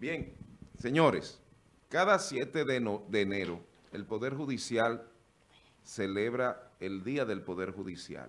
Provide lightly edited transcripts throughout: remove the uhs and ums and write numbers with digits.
Bien, señores, cada 7 de enero el Poder Judicial celebra el Día del Poder Judicial,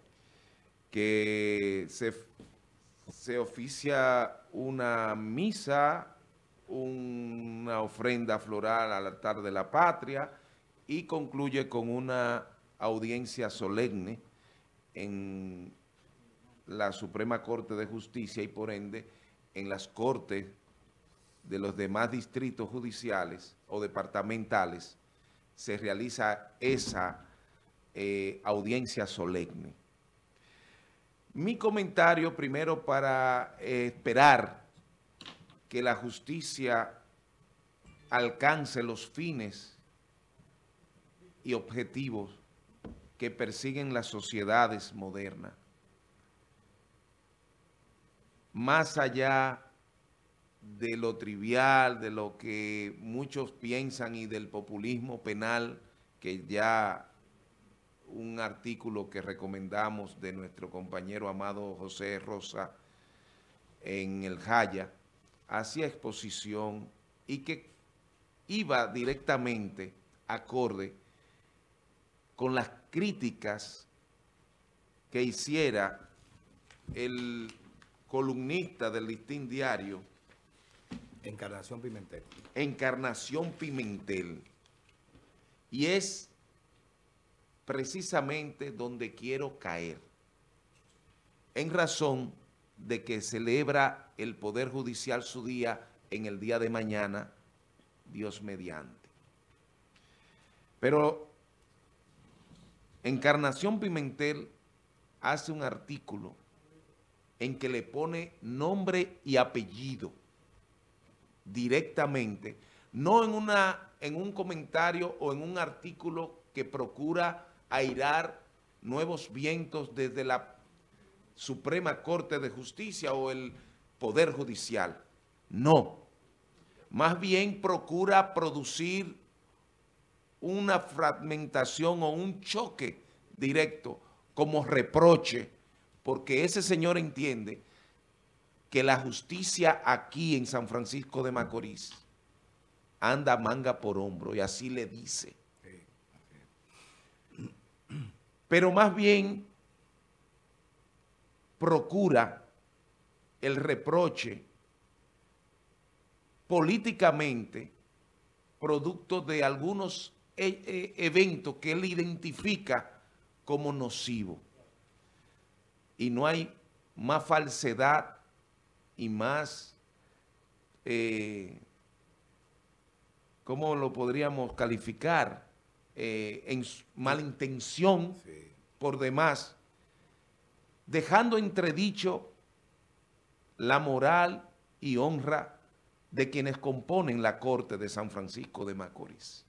que se oficia una misa, una ofrenda floral al altar de la patria y concluye con una audiencia solemne en la Suprema Corte de Justicia y por ende en las cortes de los demás distritos judiciales o departamentales se realiza esa audiencia solemne. Mi comentario primero para esperar que la justicia alcance los fines y objetivos que persiguen las sociedades modernas. Más allá de lo trivial, de lo que muchos piensan y del populismo penal, que ya un artículo que recomendamos de nuestro compañero amado José Rosa en el Jaya, hacía exposición y que iba directamente acorde con las críticas que hiciera el columnista del Listín Diario, Encarnación Pimentel. Encarnación Pimentel. Y es precisamente donde quiero caer, en razón de que celebra el Poder Judicial su día en el día de mañana, Dios mediante. Pero Encarnación Pimentel hace un artículo en que le pone nombre y apellido directamente, no en un comentario o en un artículo que procura airar nuevos vientos desde la Suprema Corte de Justicia o el Poder Judicial. No, más bien procura producir una fragmentación o un choque directo como reproche, porque ese señor entiende que la justicia aquí en San Francisco de Macorís anda manga por hombro, y así le dice. Pero más bien procura el reproche políticamente producto de algunos eventos que él identifica como nocivos. Y no hay más falsedad y más, ¿cómo lo podríamos calificar? En malintención, sí, por demás, dejando entredicho la moral y honra de quienes componen la Corte de San Francisco de Macorís,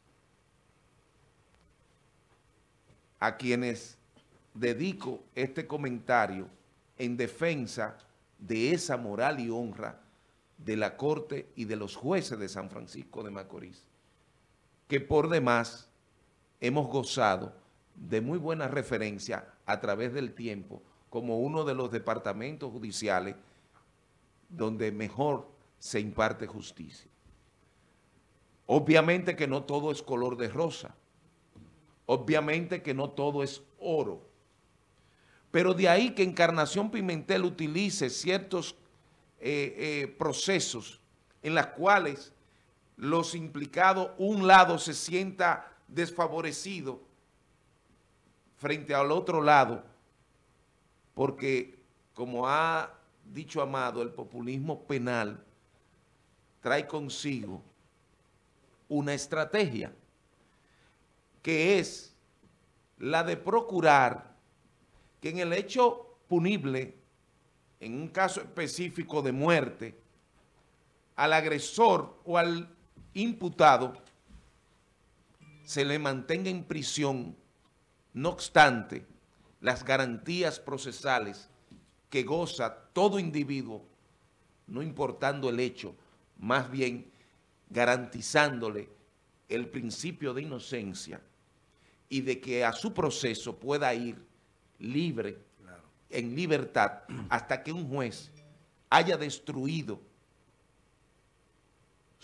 a quienes dedico este comentario en defensa de esa moral y honra de la Corte y de los jueces de San Francisco de Macorís, que por demás hemos gozado de muy buena referencia a través del tiempo como uno de los departamentos judiciales donde mejor se imparte justicia. Obviamente que no todo es color de rosa, obviamente que no todo es oro, pero de ahí que Encarnación Pimentel utilice ciertos procesos en los cuales los implicados, un lado se sienta desfavorecido frente al otro lado, porque como ha dicho Amado, el populismo penal trae consigo una estrategia que es la de procurar que en el hecho punible, en un caso específico de muerte, al agresor o al imputado se le mantenga en prisión, no obstante las garantías procesales que goza todo individuo, no importando el hecho, más bien garantizándole el principio de inocencia y de que a su proceso pueda ir libre, claro, en libertad, hasta que un juez haya destruido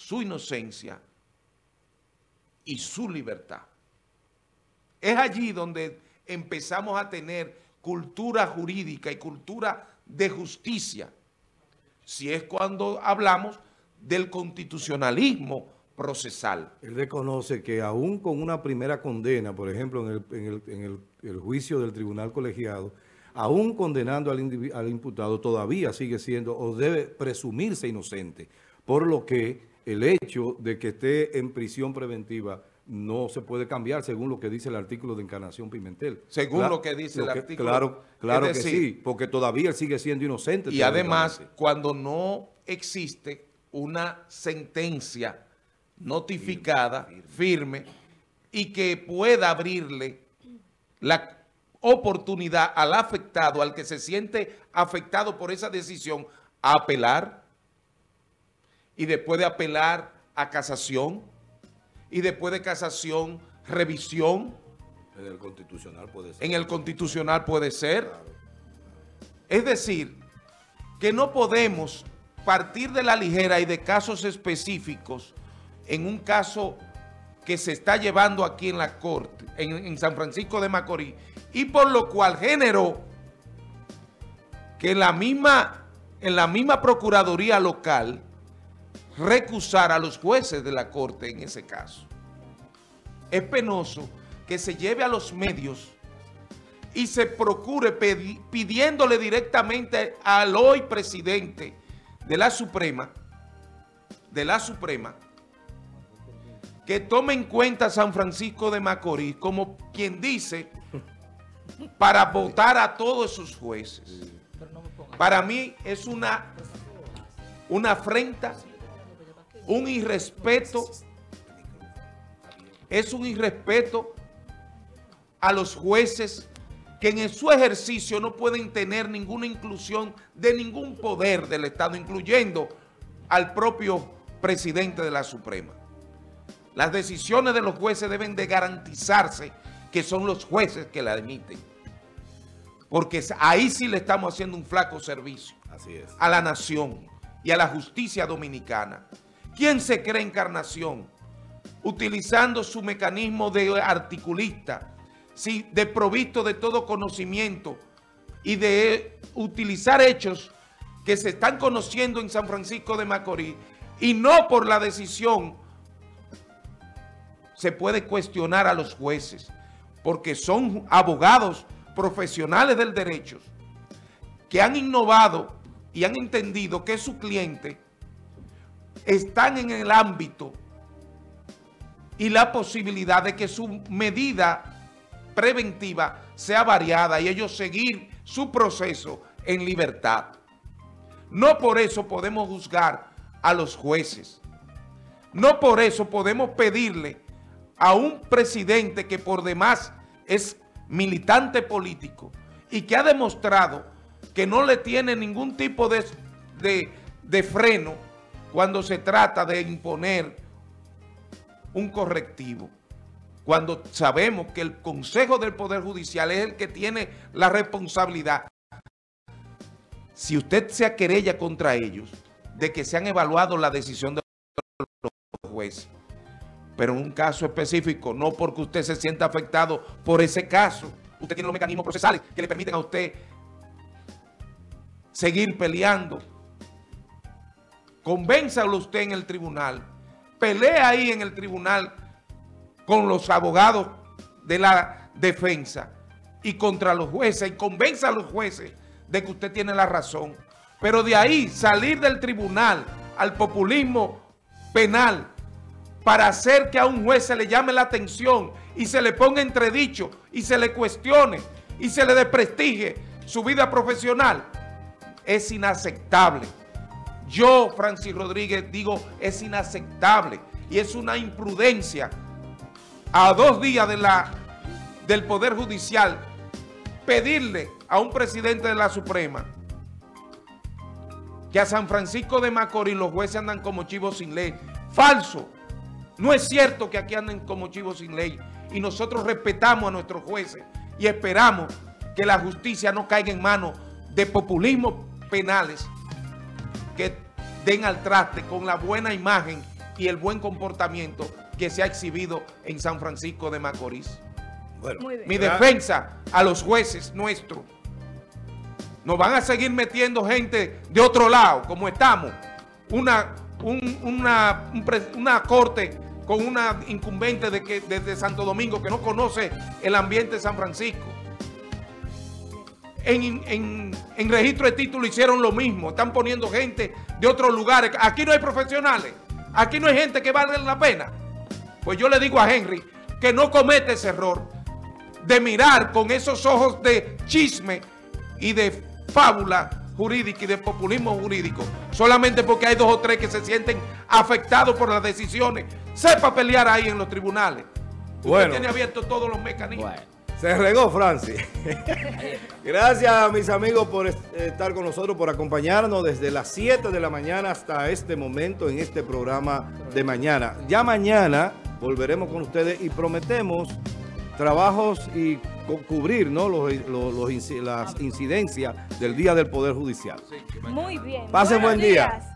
su inocencia y su libertad. Es allí donde empezamos a tener cultura jurídica y cultura de justicia, si es cuando hablamos del constitucionalismo procesal. Él reconoce que aún con una primera condena, por ejemplo, en el juicio del tribunal colegiado, aún condenando al imputado, todavía sigue siendo o debe presumirse inocente, por lo que el hecho de que esté en prisión preventiva no se puede cambiar según lo que dice el artículo de Encarnación Pimentel. Según lo que dice el artículo. Claro que sí, porque todavía él sigue siendo inocente. Y además, cuando no existe una sentencia notificada, firme, y que pueda abrirle la oportunidad al afectado, al que se siente afectado por esa decisión, a apelar, y después de apelar a casación, y después de casación, revisión. En el constitucional puede ser. En el constitucional puede ser. Claro. Es decir, que no podemos partir de la ligera y de casos específicos en un caso que se está llevando aquí en la Corte, en San Francisco de Macorís, y por lo cual generó que en la misma Procuraduría local recusar a los jueces de la Corte en ese caso. Es penoso que se lleve a los medios y se procure pidiéndole directamente al hoy presidente de la Suprema, que tome en cuenta San Francisco de Macorís como quien dice para votar a todos esos jueces. Para mí es una afrenta, un irrespeto, es un irrespeto a los jueces que en su ejercicio no pueden tener ninguna inclusión de ningún poder del Estado, incluyendo al propio presidente de la Suprema. Las decisiones de los jueces deben de garantizarse que son los jueces que la emiten, porque ahí sí le estamos haciendo un flaco servicio. Así es. A la nación y a la justicia dominicana. ¿Quién se cree Encarnación? Utilizando su mecanismo de articulista, sí, desprovisto de todo conocimiento y de utilizar hechos que se están conociendo en San Francisco de Macorís, y no por la decisión se puede cuestionar a los jueces, porque son abogados profesionales del derecho que han innovado y han entendido que su cliente están en el ámbito y la posibilidad de que su medida preventiva sea variada y ellos seguir su proceso en libertad. No por eso podemos juzgar a los jueces. No por eso podemos pedirle a un presidente que por demás es militante político y que ha demostrado que no le tiene ningún tipo de freno cuando se trata de imponer un correctivo, cuando sabemos que el Consejo del Poder Judicial es el que tiene la responsabilidad. Si usted se querella contra ellos de que se han evaluado la decisión de los jueces, pero en un caso específico, no porque usted se sienta afectado por ese caso, usted tiene los mecanismos procesales que le permiten a usted seguir peleando. Convénzalo usted en el tribunal, pelea ahí en el tribunal con los abogados de la defensa y contra los jueces, y convenza a los jueces de que usted tiene la razón. Pero de ahí salir del tribunal al populismo penal para hacer que a un juez se le llame la atención y se le ponga entredicho y se le cuestione y se le desprestigie su vida profesional, es inaceptable. Yo, Francis Rodríguez, digo, es inaceptable y es una imprudencia a 2 días del Poder Judicial pedirle a un presidente de la Suprema que a San Francisco de Macorís los jueces andan como chivos sin ley. Falso. No es cierto que aquí anden como chivos sin ley, y nosotros respetamos a nuestros jueces y esperamos que la justicia no caiga en manos de populismos penales que den al traste con la buena imagen y el buen comportamiento que se ha exhibido en San Francisco de Macorís. Bueno, mi defensa a los jueces nuestros. Nos van a seguir metiendo gente de otro lado, como estamos. Una corte con una incumbente desde Santo Domingo que no conoce el ambiente de San Francisco. En registro de título hicieron lo mismo. Están poniendo gente de otros lugares. Aquí no hay profesionales. Aquí no hay gente que valga la pena. Pues yo le digo a Henry que no comete ese error de mirar con esos ojos de chisme y de fábula jurídica y de populismo jurídico, solamente porque hay 2 o 3 que se sienten afectados por las decisiones. Sepa pelear ahí en los tribunales. Usted tiene abiertos todos los mecanismos. Bueno. Se regó, Francis. Gracias, mis amigos, por estar con nosotros, por acompañarnos desde las 7 de la mañana hasta este momento en este programa de mañana. Ya mañana volveremos con ustedes y prometemos trabajos y cubrir, ¿no?, las incidencias del Día del Poder Judicial. Muy bien. Pasen buen día.